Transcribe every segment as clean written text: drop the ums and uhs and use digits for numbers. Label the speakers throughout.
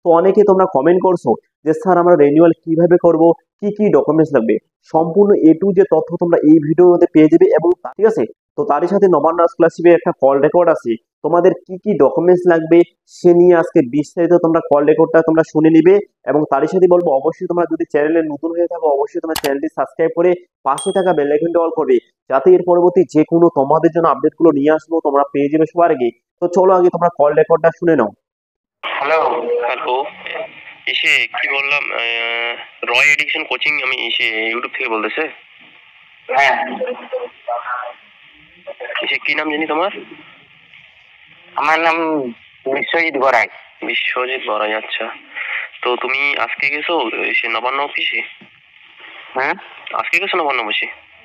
Speaker 1: তো অনেকে তোমরা কমেন্ট করছো যে স্যার আমরা রিনিউয়াল কিভাবে করব, কি কি ডকুমেন্টস লাগবে, সম্পূর্ণ এ টু যে তথ্য তোমরা এই ভিডিওর মধ্যে পেয়ে যাবে। এবং ঠিক আছে, তো তারই সাথে নবান্ন স্কলারশিপের একটা কল রেকর্ড আছে, তোমাদের কি কি ডকুমেন্টস লাগবে সে নিয়ে আজকে বিস্তারিত তোমরা কল রেকর্ডটা তোমরা শুনে নিবে। এবং তারই সাথে বলবো অবশ্যই তোমরা যদি চ্যানেলে নতুন হয়ে থাকো অবশ্যই তোমার চ্যানেলটি সাবস্ক্রাইব করে পাশে থাকা বেল আইকনটি অল করবে, যাতে এর পরবর্তী যে কোনো তোমাদের জন্য আপডেটগুলো নিয়ে আসবো তোমরা পেয়ে যাবে সবার আগে। তো চলো আগে তোমরা কল রেকর্ডটা শুনে নাও।
Speaker 2: হ্যালো হ্যালো এসে কি বললাম, রয় এডিকশন কোচিং আমি এসে ইউটিউব থেকে বলতেছে।
Speaker 3: হ্যাঁ,
Speaker 2: এসে কি নাম জানি তোমার?
Speaker 3: আমার নাম বিশ্বজিৎ গড়াই।
Speaker 2: বিশ্বজিৎ বড়াই, আচ্ছা। তো তুমি আজকে গেছো এসে নবান্ন অফিসে?
Speaker 3: হ্যাঁ,
Speaker 2: আজকে গেছো নবান্ন অফিসে?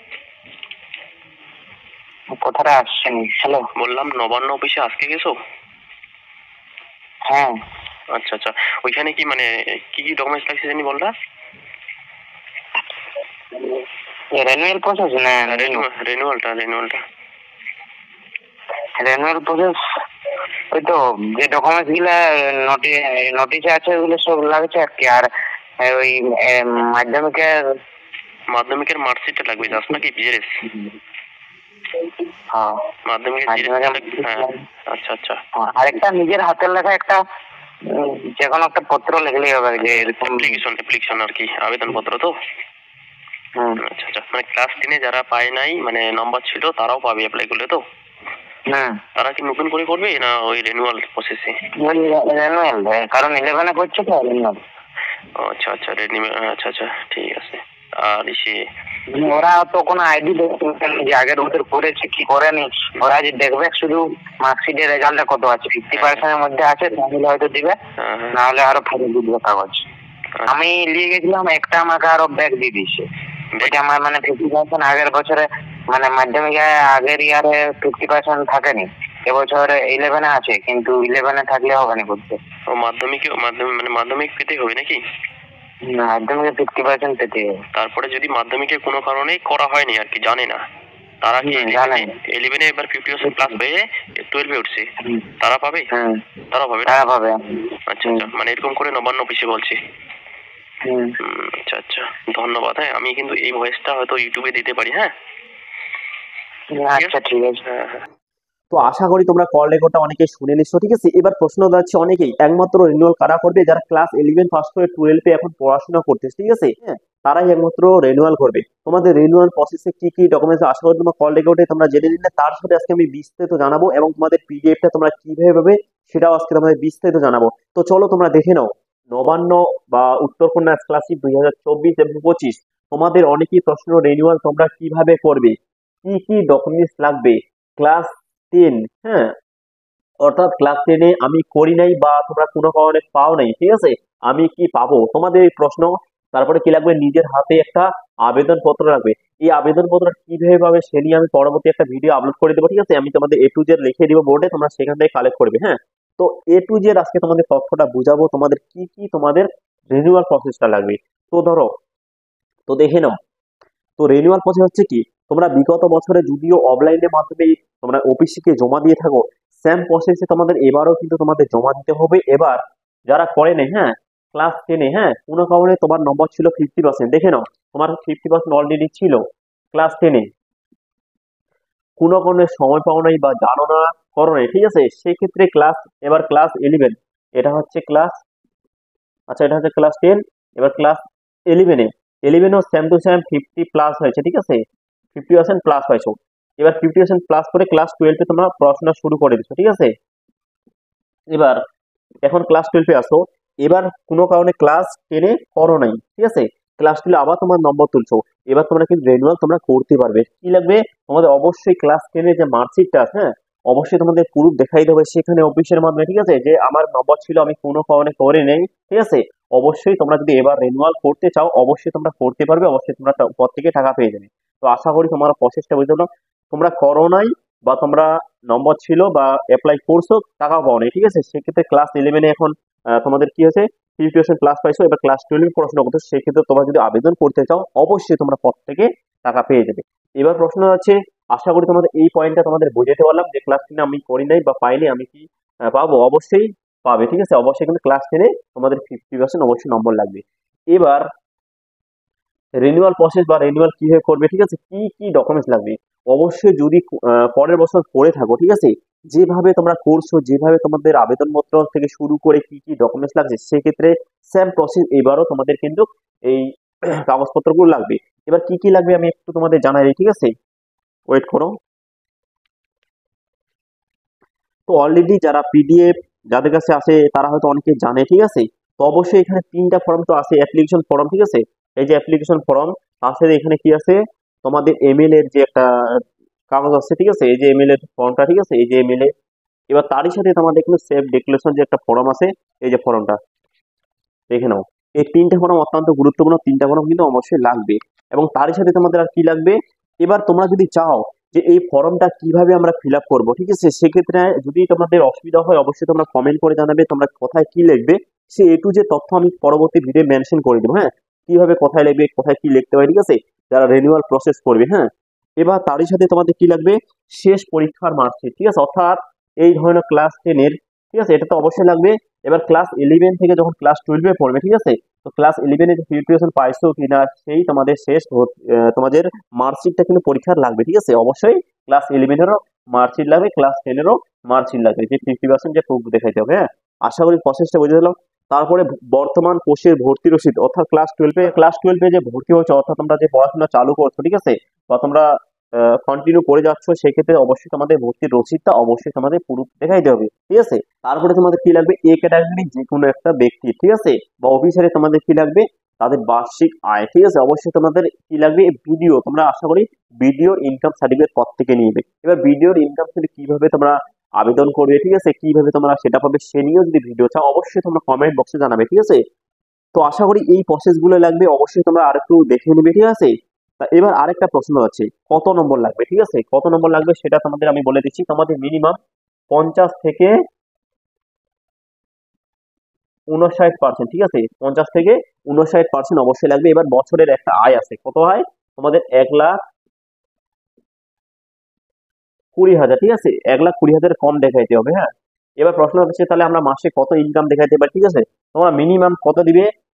Speaker 3: কথাটা আসছেন। হ্যালো,
Speaker 2: বললাম নবান্ন অফিসে আজকে গেছো?
Speaker 3: হ্যাঁ।
Speaker 2: আচ্ছা আচ্ছা, ওইখানে কি মানে কি কি ডকুমেন্টস লাগছে জানি বললা?
Speaker 3: রেনুয়াল প্রসেস না?
Speaker 2: রেনুয়ালটা
Speaker 3: রেনুয়াল প্রসেস ওই তো যে ডকুমেন্টস গুলা নোটিশে আছে ওগুলো সব লাগছে আর কি। আর ওই
Speaker 2: মাধ্যমিকের মার্কশিটটা লাগবে জাস্ট নাকি? বিএস মাধ্যমিকের হ্যাঁ, আচ্ছা আচ্ছা।
Speaker 3: আরেকটা নিজের হাতের লেখা একটা যে কোনো একটা পত্র লিখলেই হবে, যে এরকম
Speaker 2: অ্যাপ্লিকেশন আর কি, আবেদনপত্র তো। আচ্ছা আচ্ছা, মানে ক্লাস 10-এ যারা পায় নাই মানে নম্বর ছিল তারাও পাবে অ্যাপ্লাই করলে তো? তারা কি নতুন করে করবে না ওই রিনিউয়াল প্রসেসে?
Speaker 3: রেনুয়াল, কারণ 11-এ করছে তো রেনুয়াল।
Speaker 2: আচ্ছা আচ্ছা, আচ্ছা আচ্ছা, ঠিক আছে। আর
Speaker 3: ওরা তো কোনো আইডি দেখবে যে আগের বছর করেছে কি করেনি, ওরা যে দেখবে শুধু মার্কশিটের রেজাল্টটা কত আছে, 50% মধ্যে আছে তাহলে হয়তো দিবে, না হলে আরো ফেরত দিবে কাগজ। আমি নিয়ে গেছিলাম, একটা আমাকে আরো ব্যাগ দিয়ে দিয়েছে। এটা আমার মানে 50% আগের বছরে মানে মাধ্যমিক আগের ইয়ারে 50% থাকেনি, এবছর 11-এ আছে, কিন্তু 11-এ থাকলে হবে না করতে।
Speaker 2: ও মাধ্যমিক পেতে হবে নাকি?
Speaker 3: মাধ্যমিকে 50% পেতে হবে।
Speaker 2: তারপরে যদি মাধ্যমিকে কোনো কারণে করা হয়নি আর কি, জানে না, তারা কি 11-এ এবার 50% প্লাস পেয়ে 12-এ উঠছে, তারা পাবে? তারা পাবে। আচ্ছা আচ্ছা, মানে এরকম করে নবান্ন অফিসে বলছে। আচ্ছা আচ্ছা, ধন্যবাদ। হ্যাঁ, আমি কিন্তু এই ভয়েসটা হয়তো ইউটিউবে দিতে পারি। হ্যাঁ
Speaker 3: আচ্ছা, ঠিক আছে।
Speaker 2: হ্যাঁ হ্যাঁ।
Speaker 1: তো আশা করি তোমরা কল রেকর্ডটা অনেকে শুনে নিচ্ছো, ঠিক আছে। এবার প্রশ্ন যাচ্ছে অনেকেই একমাত্র রিনিউয়াল কারা করবে, যারা ক্লাস 11 পাস করে 12-এ এখন পড়াশোনা করতেছে, ঠিক আছে। হ্যাঁ, তারাই একমাত্র রিনিউয়াল করবে। তোমাদের রিনিউয়াল প্রসেসে কি কি ডকুমেন্টস আশা করি তোমার কল রেকর্ডে তোমরা জেনে নিলে, তার সাথে আজকে আমি বিস্তারিত জানাবো এবং তোমাদের পিডিএফটা তোমরা কিভাবে পাবে সেটাও আজকে তোমাদের বিস্তারিত জানাবো। তো চলো তোমরা দেখে নাও নবান্ন বা উত্তরকন্যা স্কলারশিপ 2024 এবং 25 তোমাদের অনেকই প্রশ্ন, রিনিউয়াল তোমরা কিভাবে করবে, কি কি ডকুমেন্টস লাগবে। ক্লাস 10, হ্যাঁ, অর্থাৎ ক্লাস 10-এ আমি করি নাই বা তোমরা কোনো কারণে পাও নাই, ঠিক আছে, আমি কি পাবো, তোমাদের এই প্রশ্ন। তারপরে কি লাগবে, নিজের হাতে একটা আবেদন পত্র লাগবে। এই আবেদন পত্র কিভাবে পাবে সে নিয়ে আমি পরবর্তী একটা ভিডিও আপলোড করে দেবো, ঠিক আছে। আমি তোমাদের A to Z লিখে দিব বোর্ডে, তোমরা সেখান থেকে কালেক্ট করবে। হ্যাঁ, তো A to Z আজকে তোমাদের তথ্যটা বুঝাবো, তোমাদের কি কি তোমাদের রিনিউয়াল প্রসেসটা লাগবে। তো ধরো, তো দেখে নাও, তো রিনিউয়াল প্রসেস হচ্ছে কি, তোমরা বিগত বছরে যদিও অফলাইনের মাধ্যমে তোমরা অফিসে জমা দিয়ে থাকো, সেম প্রসেসে তোমাদের এবারও কিন্তু তোমাদের জমা দিতে হবে। এবার যারা করে নেই, হ্যাঁ, ক্লাস 10-এ, হ্যাঁ, কোনো কারণে তোমার নম্বর ছিল 50%, দেখে নাও তোমার 50% অলরেডি ছিল ক্লাস 10-এ, কোনো কারণে সময় পাও নাই বা জানো না, করো নাই, ঠিক আছে, সেক্ষেত্রে এবার ক্লাস 11, এটা হচ্ছে ক্লাস, আচ্ছা এটা হচ্ছে ক্লাস 10, এবার ক্লাস 11-এ, 11-ও সেম টু সেম 50 প্লাস হয়েছে, ঠিক আছে, 50% প্লাস হয়েছে। এবার 50% প্লাস করে ক্লাস 12-এ তোমরা পড়াশোনা শুরু করে দিচ্ছ, ঠিক আছে। এবার এখন ক্লাস 12-এ আসো, এবার কোনো কারণে ক্লাস 10-এ করো নাই, ঠিক আছে, ক্লাস 12-এ আবার তোমার নম্বর তুলছো, এবার তোমরা কিন্তু রিনিউয়াল তোমরা করতে পারবে। কি লাগবে তোমাদের, অবশ্যই ক্লাস 10-এর যে মার্কশিটটা আছে, হ্যাঁ, অবশ্যই তোমাদের প্রুফ দেখাই দেবে সেখানে অফিসের মাধ্যমে, ঠিক আছে, যে আমার নম্বর ছিল, আমি কোনো কারণে করে নেই, ঠিক আছে। অবশ্যই তোমরা যদি এবার রিনিউয়াল করতে চাও অবশ্যই তোমরা করতে পারবে, অবশ্যই তোমরা পর থেকে টাকা পেয়ে যাবে। তো আশা করি তোমরা প্রসেসটা বুঝতে পারো। তোমরা করো নাই বা তোমরা নম্বর ছিল বা অ্যাপ্লাই করছো টাকাও পাও নাই, ঠিক আছে, সেক্ষেত্রে ক্লাস 11-এ এখন তোমাদের কি হয়েছে, 50% প্লাস পাইছো, এবার ক্লাস 12-এ পড়াশোনা করছো, সেক্ষেত্রে তোমরা যদি আবেদন করতে চাও অবশ্যই তোমরা পর থেকে টাকা পেয়ে যাবে। এবার প্রশ্ন হচ্ছে, আশা করি তোমাদের এই পয়েন্টটা তোমাদের বুঝাতে পারলাম যে ক্লাস 10 আমি করি নাই বা পাইনি, আমি কি পাবো, অবশ্যই পাবে, ঠিক আছে। অবশ্যই কিন্তু ক্লাস 10-এ তোমাদের 50% অবশ্যই নম্বর লাগবে। এবার রিনিউয়াল প্রসেস বা রিনিউয়াল কিভাবে করবে, ঠিক আছে, কি কি ডকুমেন্টস লাগবে। অবশ্যই যদি পরের বছর করে থাকো, ঠিক আছে, যেভাবে তোমরা করছো, যেভাবে তোমাদের আবেদনপত্র থেকে শুরু করে কি কি ডকুমেন্টস লাগছে, সেক্ষেত্রে সেম প্রসেস এবারও তোমাদের কিন্তু এই কাগজপত্রগুলো লাগবে। এবার কি কি লাগবে আমি একটু তোমাদের জানাই, ঠিক আছে, ওয়েট করো। তো অলরেডি যারা পিডিএফ যাদের কাছে আছে তারা হয়তো অনেকে জানে, ঠিক আছে। তো অবশ্যই এখানে 3টা ফর্ম তো আছে, অ্যাপ্লিকেশন ফর্ম, ঠিক আছে। এই যে অ্যাপ্লিকেশন ফর্ম, তার সাথে এখানে কি আছে, তোমাদের এমএল এর যে একটা কাগজ আছে, ঠিক আছে, এই যে এমএল এর ফর্মটা, ঠিক আছে, এই যে এমএল এ। এবার তারই সাথে তোমাদের কিন্তু সেফ ডিক্লারেশন যে একটা ফর্ম আছে, এই যে ফর্মটা দেখে নাও। এই 3টে ফর্ম অত্যন্ত গুরুত্বপূর্ণ, 3টা ফর্ম কিন্তু অবশ্যই লাগবে। এবং তারই সাথে তোমাদের আর কি লাগবে, এবার তোমরা যদি চাও যে এই ফর্মটা কিভাবে আমরা ফিল আপ করবো, ঠিক আছে, সেক্ষেত্রে যদি তোমাদের অসুবিধা হয় অবশ্যই তোমরা কমেন্ট করে জানাবে তোমরা কোথায় কি লিখবে। সে এটু যে তথ্য আমি পরবর্তী ভিডিও মেনশন করে দেবো, হ্যাঁ, কিভাবে কোথায় লিখবে, কোথায় কি লিখতে হয়, ঠিক আছে, যারা রিনিউয়াল প্রসেস করবে, হ্যাঁ। এবার তারই সাথে তোমাদের কি লাগবে, শেষ পরীক্ষার মার্কশিট, ঠিক আছে, অর্থাৎ এই ধরনের ক্লাস 10-এর, ঠিক আছে, এটা তো অবশ্যই লাগবে। এবার ক্লাস 11 থেকে যখন ক্লাস 12-এ পড়বে, ঠিক আছে, তো ক্লাস 11-এ যে প্রিপারেশন পাইছো কিনা সেই তোমাদের শেষ তোমাদের মার্কশিটটা কিন্তু পরীক্ষার লাগবে, ঠিক আছে। অবশ্যই ক্লাস 11-এরও মার্কশিট লাগবে, ক্লাস 10-এরও মার্কশিট লাগবে, যে 50% যে প্রুফ দেখাইতে হবে, হ্যাঁ। আশা করি প্রসেসটা বুঝে গেলাম। তারপরে বর্তমান কোর্সের ভর্তি রসিদ, অর্থাৎ ক্লাস 12-এ যে ভর্তি হচ্ছে, অর্থাৎ তোমরা যে পড়াশোনা চালু করছো, ঠিক আছে, বা তোমরা কন্টিনিউ করে যাচ্ছ, সেক্ষেত্রে অবশ্যই তোমাদের ভর্তির রসিদটা অবশ্যই তোমাদের প্রুফ দেখাইতে হবে, ঠিক আছে। তারপরে তোমাদের কি লাগবে, এ ক্যাটাগরি যে কোনো একটা ব্যক্তি, ঠিক আছে, বা অফিসারে তোমাদের কি লাগবে, তাদের বার্ষিক আয়, ঠিক আছে। অবশ্যই তোমাদের কি লাগবে, ভিডিও, তোমরা আশা করি ভিডিও ইনকাম সার্টিফিকেট পর থেকে নিবে। এবার ভিডিওর ইনকাম সার্টিফিকেট কিভাবে তোমরা আবেদন করবে, ঠিক আছে, কিভাবে তোমরা সেটা পাবে, সে নিয়েও যদি ভিডিও চাও অবশ্যই তোমরা কমেন্ট বক্সে জানাবে, ঠিক আছে। তো আশা করি এই প্রসেস গুলো লাগবে, অবশ্যই তোমরা আরেকটু দেখে নিবে, ঠিক আছে। তা এবার আরেকটা প্রশ্ন আছে, কত নম্বর লাগবে, ঠিক আছে, কত নম্বর লাগবে সেটা তোমাদের আমি বলে দিচ্ছি। তোমাদের মিনিমাম 50 থেকে 59%, ঠিক আছে, 50 থেকে 59% অবশ্যই লাগবে। এবার বছরের একটা আয় আছে, কত আয়, তোমাদের 1,20,000, ঠিক আছে, 1,20,000 কম দেখাইতে হবে, হ্যাঁ। এবার প্রশ্ন হচ্ছে তাহলে আমরা মাসে কত ইনকাম দেখাইতে পারি, ঠিক আছে। তোমরা মিনিমাম কত দিবে,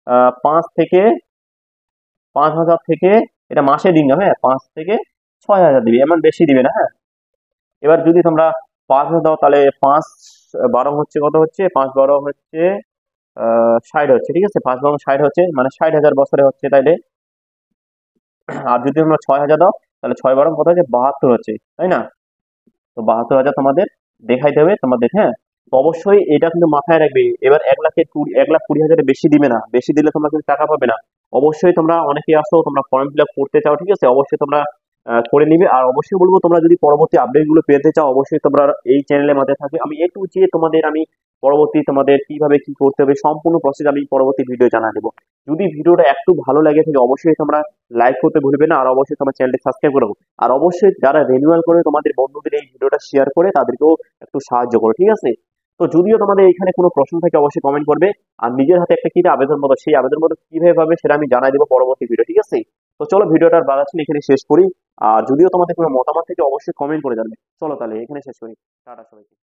Speaker 1: 5,000 থেকে, এটা মাসের ইনকাম, হ্যাঁ, 5 থেকে 6,000 দিবে, এমন বেশি দিবে না, হ্যাঁ। এবার যদি তোমরা 5,000 দাও তাহলে 5 12 হচ্ছে, কত হচ্ছে, 5 12 হচ্ছে 60 হচ্ছে, ঠিক আছে, 5 12 60 হচ্ছে, মানে 60,000 বছরে হচ্ছে তাইলে। আর যদি তোমরা 6,000 দাও তাহলে 6 12 কত হচ্ছে, 72 হচ্ছে, তাই না। তো 72,000 তোমাদের দেখাইতে হবে তোমাদের, হ্যাঁ। তো অবশ্যই এটা কিন্তু মাথায় রাখবে। এবার 1,20,000 বেশি দিবে না, বেশি দিলে তোমরা কিন্তু টাকা পাবে না। অবশ্যই তোমরা অনেকে আসো, তোমরা ফর্ম ফিল আপ করতে চাও, ঠিক আছে, অবশ্যই তোমরা করে নিবে। আর অবশ্যই বলবো তোমরা যদি পরবর্তী আপডেট গুলো পেতে চাও অবশ্যই তোমরা এই চ্যানেলের মধ্যে থাকবে। আমি একটু যে তোমাদের আমি পরবর্তী তোমাদের কিভাবে কি করতে হবে সম্পূর্ণ প্রসেস আমি পরবর্তী ভিডিও জানা দেবো। যদি ভিডিওটা একটু ভালো লাগে থাকে অবশ্যই তোমরা লাইক করতে ভুলবে না, আর অবশ্যই তোমার চ্যানেলটি সাবস্ক্রাইব করো। আর অবশ্যই যারা রিনিউয়াল করে তোমাদের বন্ধুদের এই ভিডিওটা শেয়ার করে তাদেরকেও একটু সাহায্য করো, ঠিক আছে। তো যদিও তোমাদের এখানে কোনো প্রশ্ন থাকে অবশ্যই কমেন্ট করবে। আর নিজের হাতে একটা কি আবেদন মতো, সেই আবেদন মতো কিভাবে পাবে সেটা আমি জানাই দেবো পরবর্তী ভিডিও, ঠিক আছে। তো চলো ভিডিওটা আর বাড়াচ্ছি না, এখানে শেষ করি। আর যদিও তোমাদের কোনো মতামত থেকে অবশ্যই কমেন্ট করে জানবে। চলো তাহলে এখানে শেষ করি, টাটা সবাইকে।